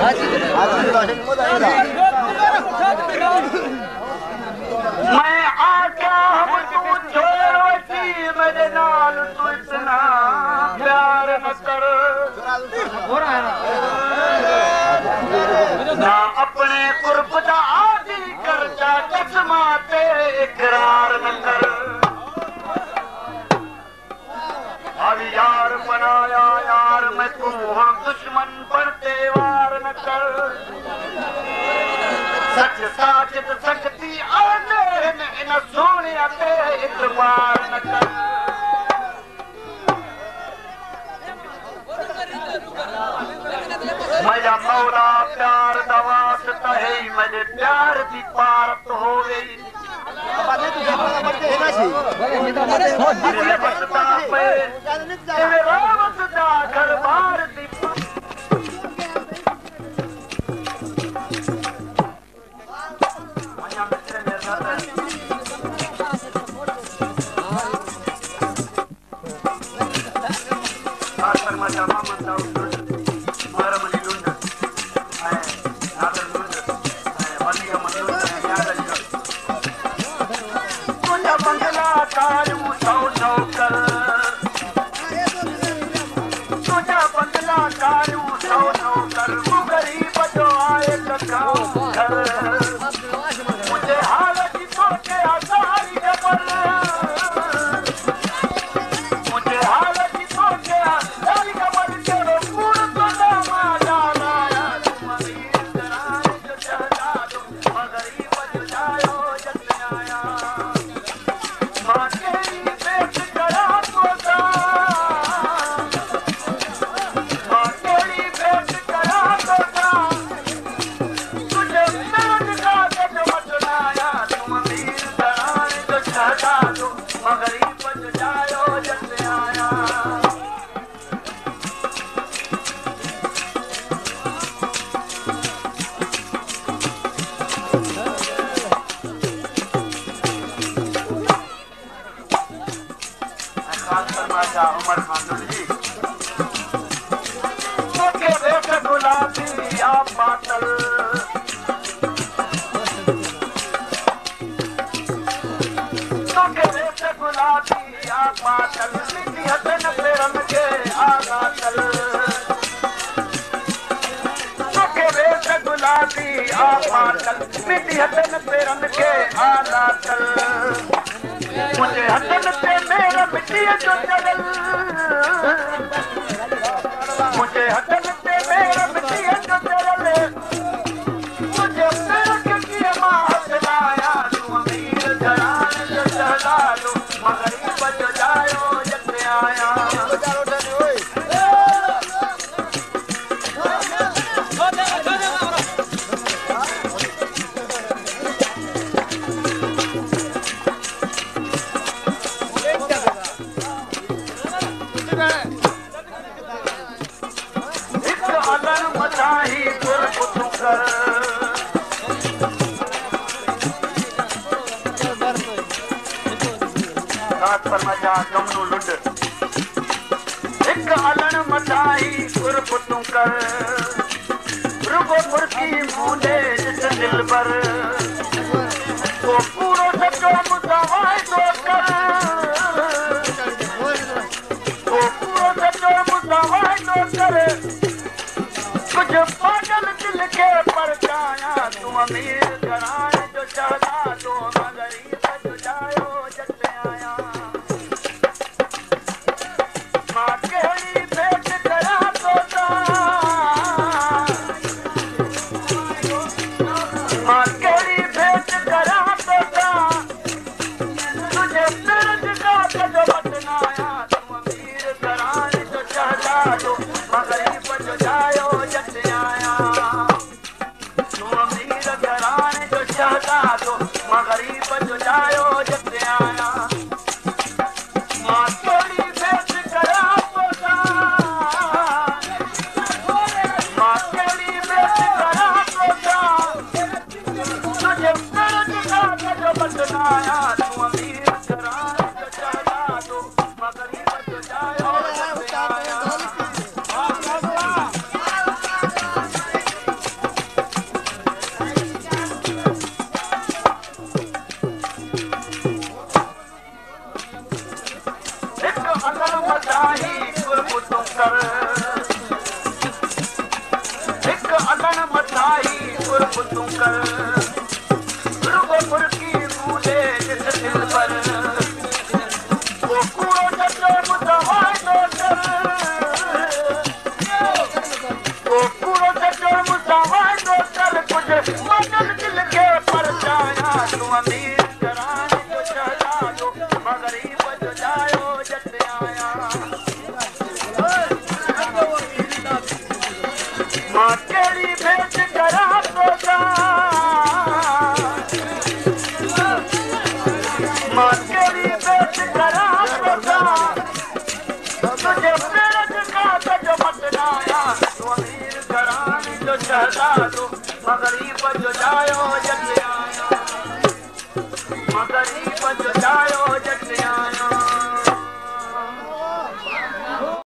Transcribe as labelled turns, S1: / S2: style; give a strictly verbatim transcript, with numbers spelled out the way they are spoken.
S1: मैं आका हम तू छोड़ वसी मेरे नाल तू इतना प्यार न कर ना अपने कुर्ब दा आदि करता कसमा ते इकरार न कर अब यार बनाया यार मैं तू हाँ दुश्मन पर तेवार न कर सच साजिद सकती आने इन सोने ते इतबार न कर मेरा मौला प्यार दवासता है मेरे प्यार की पारत हो गई घर बार दी मुझे हालत तो के आसारी जबर मुझे हालत तो के आसारी जबर तेरे पूर तो दामा जाना तुम अमीर कराए जो चाहता दो मगर ही बच जाओ जल्द आया माँ तेरी पेट करा तो दा माँ तेरी पेट करा तो दा उमर खान जी के देख गुलाबी आप बातल के देख गुलाबी आप बातल मिट्टी हसन पेरन के आगा चल के देख गुलाबी आप बातल मिट्टी हसन पेरन के आगा चल मुझे हसन पे मेरा मिट्टी जो चल मुझे हसन पे मेरा मिट्टी जो चल मुझे मेरा किसी माँ हसनाया तू अमीर घरान जो चला लो मगर ही बच जाओ जब आया गमनू लुड एक अलण मचाई कुर्ब तू कर रुगो मुर्गी मूंदे जिस दिल पर तो पूरो सचो मुसावाई तो कर तो पूरो सचो मुसावाई तो कर कुछ पागल दिल के परछाया तू अमीर घराने जो चाहता तो मगर ही बच जाओ जब आया माँ केड़ी भेंट करा तो माँ केड़ी भेंट करा तो तुझे दर्द का जो बतनाया तुम अमीर घराने जो चाहता तो मगर ही बच जाओ जब आया तुम अमीर घराने जो चाहता तो मगर ही बच जाओ जब आया माँ थोड़ी भेंट करा तो माँ केड़ी भेंट करा तो तुझे दर्द का जो बतनाया तुम अमीर घराने जो चाहता तो मगर ही बच जाओ जब आया कुर्ब तू कर रुगो फुरकी भूले जिस दिल पर वो कूड़ो सचो मुसवाए तो कर वो कूड़ो सचो मुसवाए तो कर कुछ मदद दिल के पर जाया तू अमीर कराने जो चला दो मगरीब जो जायो जट आया मां केड़ी भेंट करा तो जा मां केड़ी भेंट करा तो जा तुझे पेरज का जो मटनाया तू अमीर कराने जो चला दो मगरीब जो जायो जट आया मगरीब जो जायो